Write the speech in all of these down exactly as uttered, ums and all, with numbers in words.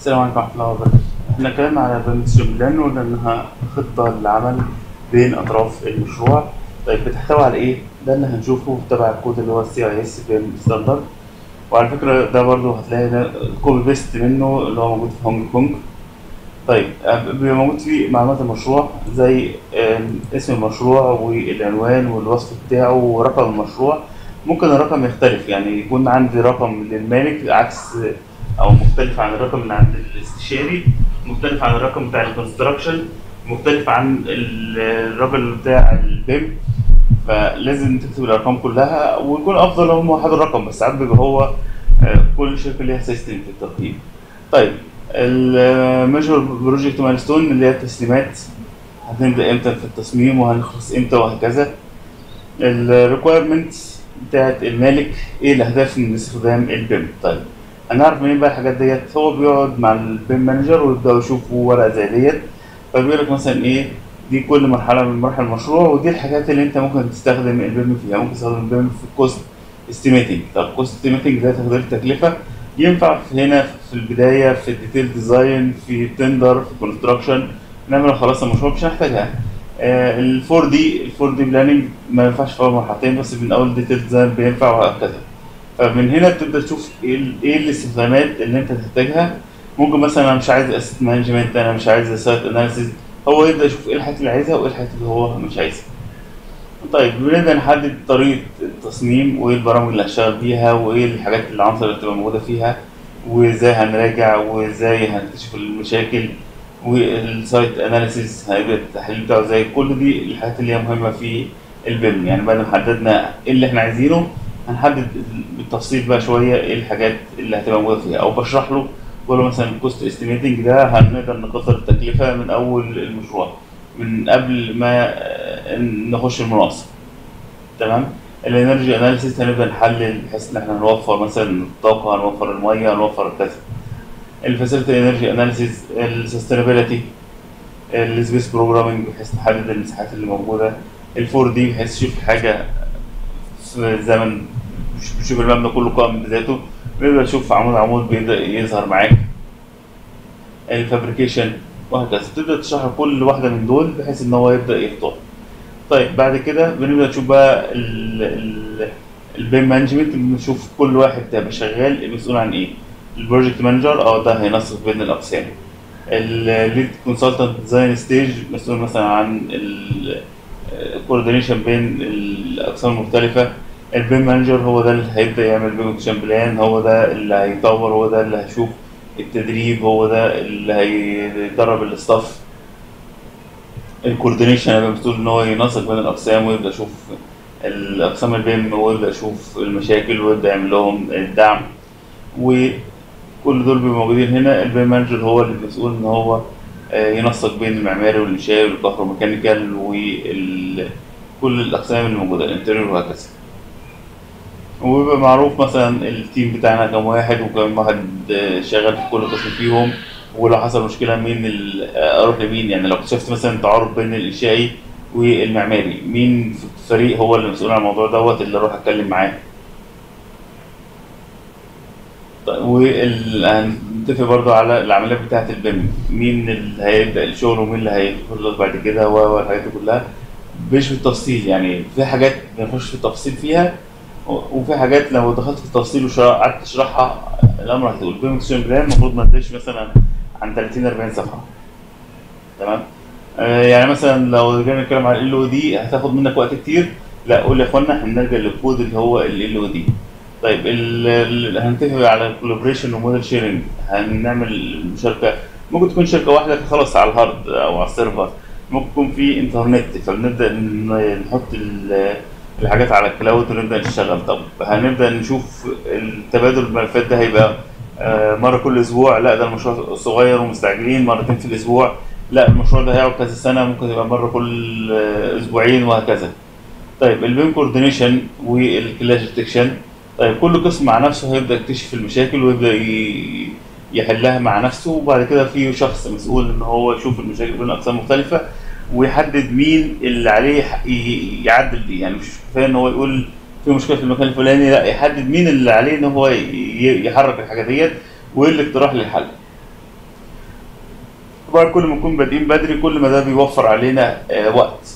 السلام عليكم ورحمة الله وبركاته. احنا اتكلمنا على برنامج بلان وقلنا انها خطة للعمل بين اطراف المشروع. طيب بتحتوي على ايه؟ ده اللي هنشوفه تبع الكود اللي هو السي اي اس بيم ستاندرد. وعلى فكرة ده برضه هتلاقي كوبي بيست منه اللي هو موجود في هونج كونج. طيب آه، بيبقى موجود فيه معلومات المشروع زي آم، اسم المشروع والعنوان والوصف بتاعه ورقم المشروع. ممكن الرقم يختلف، يعني يكون عندي رقم للمالك عكس او مختلف عن الرقم اللي عند الاستشاري، مختلف عن الرقم بتاع الكونستراكشن، مختلف عن ال- الراجل بتاع البيم. فلازم تكتب الارقام كلها، ويكون افضل لو هم واحد الرقم، بس ساعات بيبقى هو آه، كل شركه ليها سيستم في التقييم. طيب الميجر بروجكت مايلستون اللي هي التسليمات، هنبدا امتى في التصميم وهنخلص امتى وهكذا. الريكويرمنتس بتاعت المالك، ايه الاهداف من استخدام البيم. طيب هنعرف منين بقى الحاجات ديت؟ هو بيقعد مع البيم مانجر ويبداوا يشوفوا ورقه زي ديت، فبيقول لك مثلا ايه دي كل مرحله من مراحل المشروع، ودي الحاجات اللي انت ممكن تستخدم البيم فيها. ممكن تستخدم البيم في الكوست استيميتنج. طب كوست استيميتنج ده تقدير التكلفه، ينفع في هنا في البدايه في الديتيل ديزاين في التندر في الكونستراكشن، انما خلاص المشروع مش هنحتاجها. الفور دي الفور دي بلاننج ما ينفعش في اول مرحلتين، بس من اول ديتيل ديزاين بينفع وهكذا. فمن هنا بتبدا تشوف ايه ال- ايه الاستخدامات اللي انت تحتاجها. ممكن مثلا انا مش عايز اسيت مانجمنت، انا مش عايز سايت اناليسيز، هو يبدا يشوف ايه الحاجات اللي عايزها وايه الحاجات اللي هو مش عايزها. طيب بنبدا نحدد طريقه التصميم وايه البرامج اللي هشتغل بيها وايه الحاجات العناصر اللي تبقى موجوده فيها، وازاي هنراجع وازاي هنكتشف المشاكل، والسايت اناليسيز هيبقى التحليل بتاعه زي كل دي الحاجات اللي هي مهمه في البيم. يعني بعد ما حددنا ايه اللي احنا عايزينه، هنحدد بالتفصيل بقى شويه ايه الحاجات اللي هتبقى موجوده فيها، او بشرح له بقول له مثلا الكوست استيميتنج ده هنقدر نقدر التكلفه من اول المشروع، من قبل ما آه، نخش المناقصه. تمام. الانرجي اناليسيس هنبدا نحلل بحيث ان احنا نوفر مثلا الطاقه، هنوفر الميه، هنوفر كذا. الفاسيلتي انرجي اناليسيس، السستينابيلتي، السبيس بروجرامنج بحيث نحدد المساحات اللي موجوده. الفور دي بحيث تشوف حاجه في زمن، مش بتشوف المبنى كله قائم بذاته، بيبدا تشوف عمود عمود بيبدا يظهر معاك. الفابريكيشن وهكذا، تبدا تشرح كل واحده من دول بحيث ان هو يبدا يختار. طيب بعد كده بنبدا نشوف بقى البيم مانجمنت، بنشوف كل واحد هيبقى شغال مسؤول عن ايه. البروجكت مانجر اه ده هينسق بين الاقسام. الليد كونسلتنت ديزاين ستيج مسؤول مثلا عن الكوردينيشن بين الاقسام المختلفه. البيم مانجر هو ده اللي هيبدا يعمل بيم اكشن بلان، هو ده اللي هيطور، هو ده اللي هيشوف التدريب، هو ده اللي هيدرب الاستاف. الكوردينيشن هيبقى مسؤول ان هو ينسق بين الاقسام ويبدا يشوف الاقسام البيم ويبدا يشوف المشاكل ويبدا يعمل لهم الدعم. وكل دول بيبقوا موجودين هنا. البيم مانجر هو اللي مسؤول ان هو آه، ينسق بين المعماري والانشائي والكهروميكانيكال وكل الاقسام اللي موجوده الانتريور وهكذا. وبيبقى معروف مثلا التيم بتاعنا كم واحد وكم واحد آه، شغال في كل قسم فيهم، ولو حصل مشكلة مين ال- آه، أروح لمين. يعني لو اكتشفت مثلا تعارض بين الإنشائي والمعماري، مين في الفريق هو اللي مسؤول عن الموضوع دوت اللي أروح أتكلم معاه. طيب وال- هنتفق برضه على العمليات بتاعة البيم، مين اللي هيبدأ الشغل ومين اللي هيخلص بعد كده و- والحاجات دي كلها. مش بالتفصيل، يعني في حاجات بنخش في التفصيل فيها، وفي حاجات لو دخلت في التفصيل وقعدت تشرحها الامر هتقول. بيم اكشن بلان المفروض ما تزيدش مثلا عن ثلاثين اربعين صفحه. تمام. آه يعني مثلا لو جينا نتكلم على ال او دي هتاخد منك وقت كتير، لا قول يا اخوانا احنا نرجع للكود اللي هو ال او دي. طيب ال- ال- هنتفق على الكولابريشن وموديل شيرنج، هنعمل مشاركه. ممكن تكون شركه واحده خلاص على الهارد او على السيرفر، ممكن يكون في انترنت، فبنبدا ن- نحط ال- الحاجات على الكلاود ونبدا نشتغل. طب هنبدا نشوف التبادل الملفات ده هيبقى آه، مره كل اسبوع، لا ده المشروع صغير ومستعجلين مرتين في الاسبوع، لا المشروع ده هيقعد كذا سنه ممكن يبقى مره كل آه، اسبوعين وهكذا. طيب البيم كوردينيشن والكلاش ديتكشن، طيب كل قسم مع نفسه هيبدا يكتشف المشاكل ويبدا ي- يحلها مع نفسه، وبعد كده في شخص مسؤول ان هو يشوف المشاكل بين اقسام مختلفه ويحدد مين اللي عليه ح- ي- يعدل دي. يعني مش كفايه ان هو يقول في مشكله في المكان الفلاني، لا يحدد مين اللي عليه ان هو ي- ي- يحرك الحاجه ديت وايه الاقتراح للحل. طبعا كل ما نكون بادئين بدري كل ما ده بيوفر علينا آه، وقت.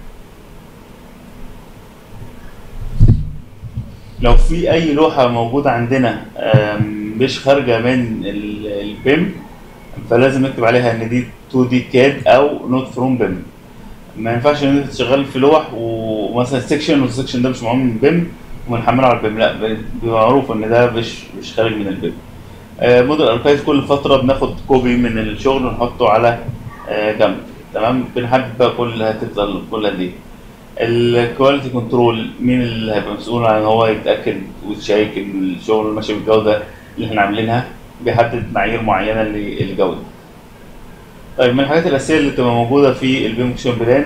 لو في اي لوحه موجوده عندنا آم، مش خارجه من البيم، فلازم نكتب عليها ان دي اتنين دي كاد او نوت فروم بيم. ما ينفعش ان انت تشتغل في لوح ومثلا سيكشن والسيكشن ده مش معمول من بيم ونحمله على البيم، لا بيبقى معروف ان ده مش مش خارج من البيم. آه، موديل اركايف كل فتره بناخد كوبي من الشغل ونحطه على آه، جنب. تمام، بنحدد بقى كل هتفضل كل قد ايه. الكواليتي كنترول مين اللي هيبقى مسؤول عن ان هو يتاكد ويشيك ان الشغل ماشي بالجوده اللي احنا عاملينها، بيحدد معايير معينه للجوده. طيب من الحاجات الاساسيه اللي بتبقى موجوده في البيم اكشن بلان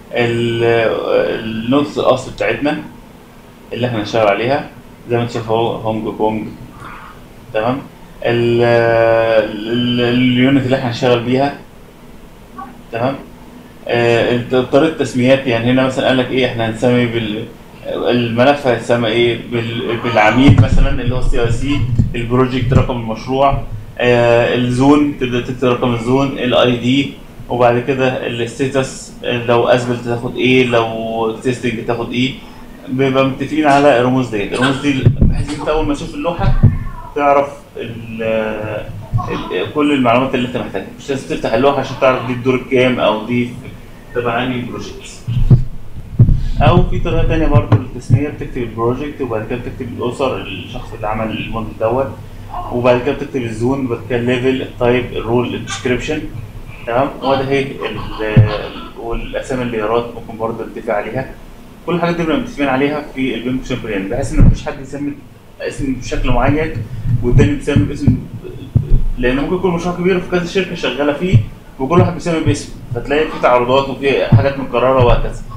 النوتس الاصل بتاعتنا اللي احنا هنشتغل عليها زي ما انت شايف اهو هونج كونج. تمام، ال- ال- اليونت اللي احنا هنشتغل بيها. تمام، آه، طريقه التسميات يعني هنا مثلا قال لك ايه احنا هنسمي بال الملف هيتسمى ايه بال- بالعميل مثلا اللي هو السي اي سي، البروجكت رقم المشروع، آه، الزون تبدا تكتب رقم الزون، الاي دي، وبعد كده الستاتس لو اثبت تاخد ايه، لو تيستنج تاخد ايه. بيبقى متفقين على الرموز دي. الرموز دي بحيث انت اول ما تشوف اللوحه تعرف ال ال كل المعلومات اللي انت محتاجها، مش لازم تفتح اللوحه عشان تعرف دي الدور الكام او دي تبع انهي بروجكت. او في طريقه تانية برضه للتسميه، بتكتب البروجكت وبعد كده بتكتب الاسر الشخص اللي عمل الموديل دوت، وبعد كده بتكتب الزون، بعد كده الليفل، التايب، الرول، الديسكربشن. تمام، وده هي ال- والاسامي الليرات ممكن برضه نتفق عليها. كل الحاجات دي بنبقى متفقين عليها في البيم اكشن بلان، بحيث ان مفيش حد يسمي اسم بشكل معين والتاني بيسمي باسم، لان ممكن يكون مشروع كبير في كذا شركه شغاله فيه وكل واحد بيسمي باسم، فتلاقي في تعارضات وفي حاجات متكرره وهكذا.